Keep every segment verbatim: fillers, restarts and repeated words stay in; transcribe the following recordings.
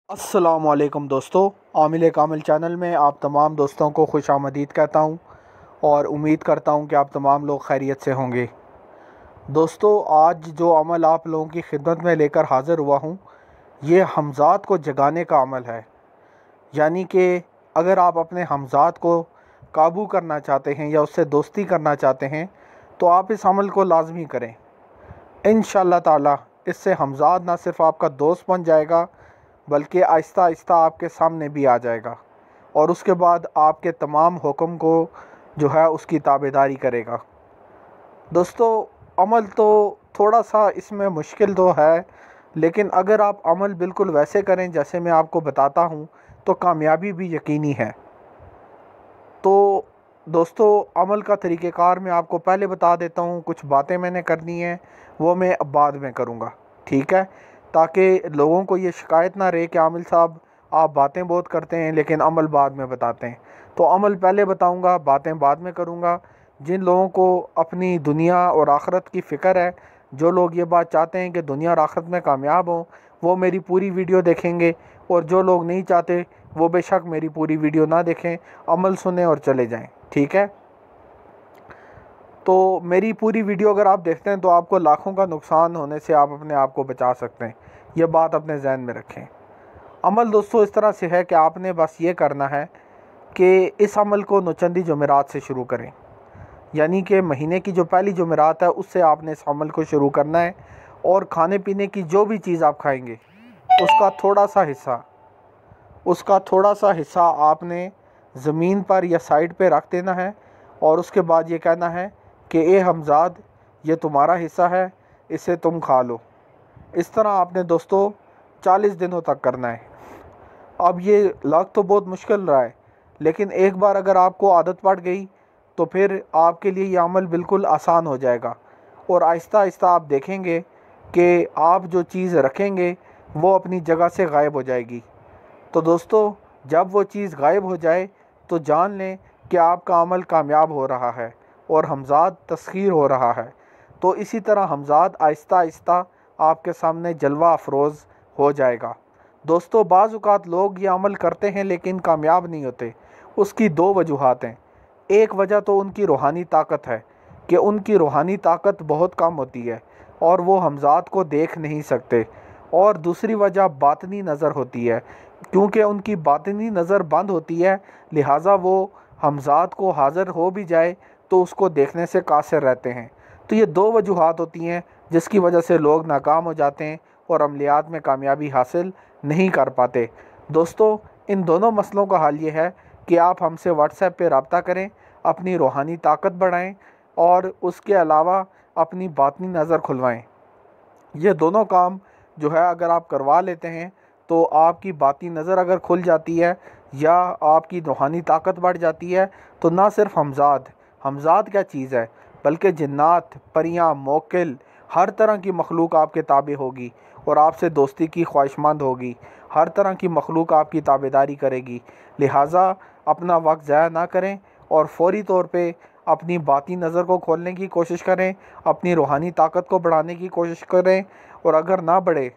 अस्सलामुअलैकुम दोस्तों, आमिल कामिल चैनल में आप तमाम दोस्तों को खुश आमदीद कहता हूँ और उम्मीद करता हूँ कि आप तमाम लोग खैरियत से होंगे। दोस्तों, आज जो अमल आप लोगों की खिदमत में लेकर हाज़िर हुआ हूँ, ये हमज़ात को जगाने का अमल है। यानी कि अगर आप अपने हमज़ात को काबू करना चाहते हैं या उससे दोस्ती करना चाहते हैं तो आप इस अमल को लाजमी करें। इंशाअल्लाह ताला इससे हमज़ात ना सिर्फ़ आपका दोस्त बन जाएगा बल्कि आहिस्ता आहिस्ता आपके सामने भी आ जाएगा और उसके बाद आपके तमाम हुक्म को जो है उसकी ताबेदारी करेगा। दोस्तों, अमल तो थोड़ा सा इसमें मुश्किल तो है, लेकिन अगर आप अमल बिल्कुल वैसे करें जैसे मैं आपको बताता हूँ तो कामयाबी भी यकीनी है। तो दोस्तों, अमल का तरीक़ेकार मैं आपको पहले बता देता हूँ। कुछ बातें मैंने करनी हैं वो मैं अब बाद में करूँगा, ठीक है, ताकि लोगों को ये शिकायत ना रहे कि आमिल साहब आप बातें बहुत करते हैं लेकिन अमल बाद में बताते हैं। तो अमल पहले बताऊंगा, बातें बाद में करूंगा। जिन लोगों को अपनी दुनिया और आखिरत की फ़िक्र है, जो लोग ये बात चाहते हैं कि दुनिया और आखिरत में कामयाब हों, वो मेरी पूरी वीडियो देखेंगे, और जो लोग नहीं चाहते वो बेशक मेरी पूरी वीडियो ना देखें, अमल सुने और चले जाएँ, ठीक है। तो मेरी पूरी वीडियो अगर आप देखते हैं तो आपको लाखों का नुकसान होने से आप अपने आप को बचा सकते हैं। ये बात अपने जहन में रखें। अमल दोस्तों इस तरह से है कि आपने बस ये करना है कि इस अमल को नौचंदी जुमेरात से शुरू करें। यानी कि महीने की जो पहली जुमेरात है उससे आपने इस अमल को शुरू करना है, और खाने पीने की जो भी चीज़ आप खाएंगे उसका थोड़ा सा हिस्सा उसका थोड़ा सा हिस्सा आपने ज़मीन पर या साइड पे रख देना है, और उसके बाद ये कहना है कि ए हमज़ाद, ये तुम्हारा हिस्सा है, इसे तुम खा लो। इस तरह आपने दोस्तों चालीस दिनों तक करना है। अब ये लग तो बहुत मुश्किल रहा है, लेकिन एक बार अगर आपको आदत पड़ गई तो फिर आपके लिए ये अमल बिल्कुल आसान हो जाएगा, और आहिस्ता आहिस्ता आप देखेंगे कि आप जो चीज़ रखेंगे वो अपनी जगह से गायब हो जाएगी। तो दोस्तों, जब वो चीज़ गायब हो जाए तो जान लें कि आपका अमल कामयाब हो रहा है और हमज़ात तस्खीर हो रहा है। तो इसी तरह हमज़ात आहिस्ता आहिस्ता आपके सामने जलवा अफरोज़ हो जाएगा। दोस्तों, बाज़ औक़ात लोग ये अमल करते हैं लेकिन कामयाब नहीं होते। उसकी दो वजूहात हैं। एक वजह तो उनकी रूहानी ताकत है कि उनकी रूहानी ताकत बहुत कम होती है और वो हमज़ात को देख नहीं सकते, और दूसरी वजह बातनी नज़र होती है। क्योंकि उनकी बातनी नज़र बंद होती है, लिहाजा वो हमज़ात को हाज़िर हो भी जाए तो उसको देखने से कासिर रहते हैं। तो ये दो वजूहात होती हैं जिसकी वजह से लोग नाकाम हो जाते हैं और अमलियात में कामयाबी हासिल नहीं कर पाते। दोस्तों, इन दोनों मसलों का हल ये है कि आप हमसे व्हाट्सएप पे रब्ता करें, अपनी रूहानी ताकत बढ़ाएं और उसके अलावा अपनी बातनी नज़र खुलवाएं। ये दोनों काम जो है अगर आप करवा लेते हैं तो आपकी बातनी नज़र अगर खुल जाती है या आपकी रूहानी ताकत बढ़ जाती है, तो ना सिर्फ हमज़ात हमज़ात क्या चीज़ है, बल्कि जिन्नात, परियां, मोकिल, हर तरह की मखलूक आपके ताबे होगी और आपसे दोस्ती की ख्वाहिशमंद होगी। हर तरह की मखलूक आपकी ताबेदारी करेगी। लिहाजा अपना वक्त ज़ाया ना करें और फ़ौरी तौर पे अपनी बाती नज़र को खोलने की कोशिश करें, अपनी रूहानी ताकत को बढ़ाने की कोशिश करें, और अगर ना बढ़े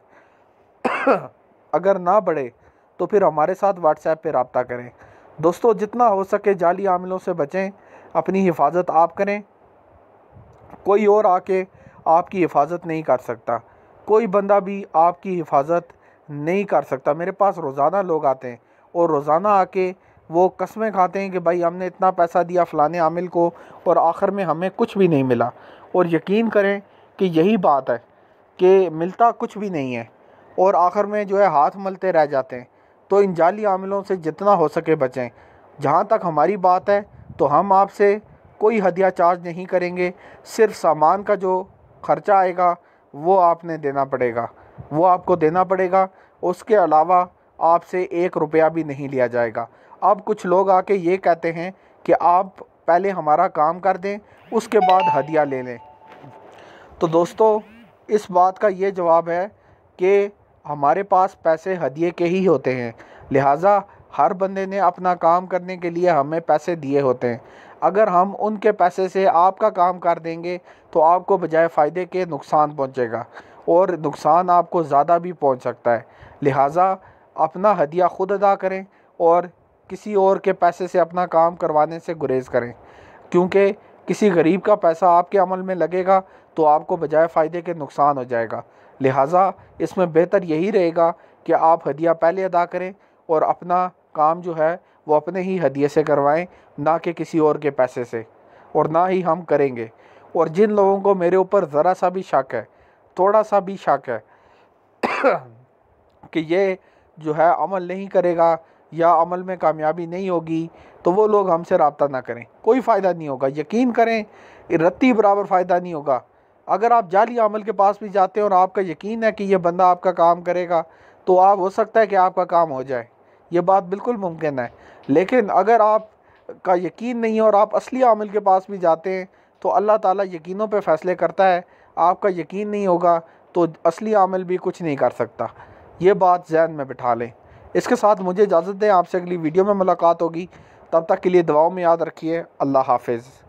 अगर ना बढ़े तो फिर हमारे साथ व्हाट्सएप पे रब्ता करें। दोस्तों, जितना हो सके जाली आमिलों से बचें, अपनी हिफाजत आप करें। कोई और आके आपकी हिफाजत नहीं कर सकता, कोई बंदा भी आपकी हिफाजत नहीं कर सकता। मेरे पास रोज़ाना लोग आते हैं और रोज़ाना आके वो कस्में खाते हैं कि भाई हमने इतना पैसा दिया फ़लाने आमिल को और आखिर में हमें कुछ भी नहीं मिला। और यकीन करें कि यही बात है कि मिलता कुछ भी नहीं है और आखिर में जो है हाथ मलते रह जाते हैं। तो इन जाली आमिलों से जितना हो सके बचें। जहाँ तक हमारी बात है तो हम आपसे कोई हदिया चार्ज नहीं करेंगे, सिर्फ सामान का जो ख़र्चा आएगा वो आपने देना पड़ेगा, वो आपको देना पड़ेगा। उसके अलावा आपसे एक रुपया भी नहीं लिया जाएगा। अब कुछ लोग आके ये कहते हैं कि आप पहले हमारा काम कर दें, उसके बाद हदिया ले लें। तो दोस्तों, इस बात का ये जवाब है कि हमारे पास पैसे हदिये के ही होते हैं, लिहाजा हर बंदे ने अपना काम करने के लिए हमें पैसे दिए होते हैं। अगर हम उनके पैसे से आपका काम कर देंगे तो आपको बजाय फ़ायदे के नुकसान पहुंचेगा, और नुकसान आपको ज़्यादा भी पहुंच सकता है। लिहाजा अपना हदिया ख़ुद अदा करें और किसी और के पैसे से अपना काम करवाने से गुरेज करें, क्योंकि किसी गरीब का पैसा आपके अमल में लगेगा तो आपको बजाय फ़ायदे के नुकसान हो जाएगा। लिहाजा इसमें बेहतर यही रहेगा कि आप हदिया पहले अदा करें और अपना काम जो है वो अपने ही हदिये से करवाएं, ना कि किसी और के पैसे से, और ना ही हम करेंगे। और जिन लोगों को मेरे ऊपर ज़रा सा भी शक है, थोड़ा सा भी शक है कि ये जो है अमल नहीं करेगा या अमल में कामयाबी नहीं होगी, तो वो लोग हमसे रब्ता ना करें, कोई फ़ायदा नहीं होगा। यकीन करें, रत्ती बराबर फ़ायदा नहीं होगा। अगर आप जाली अमल के पास भी जाते हैं और आपका यकीन है कि ये बंदा आपका काम करेगा, तो आप हो सकता है कि आपका काम हो जाए, ये बात बिल्कुल मुमकिन है। लेकिन अगर आप का यकीन नहीं है और आप असली अमल के पास भी जाते हैं, तो अल्लाह ताला यकीनों पे फ़ैसले करता है। आपका यकीन नहीं होगा तो असली अमल भी कुछ नहीं कर सकता। ये बात ज़हन में बिठा लें। इसके साथ मुझे इजाज़त दें, आपसे अगली वीडियो में मुलाकात होगी। तब तक के लिए दुआओं में याद रखिए। अल्लाह हाफ़िज़।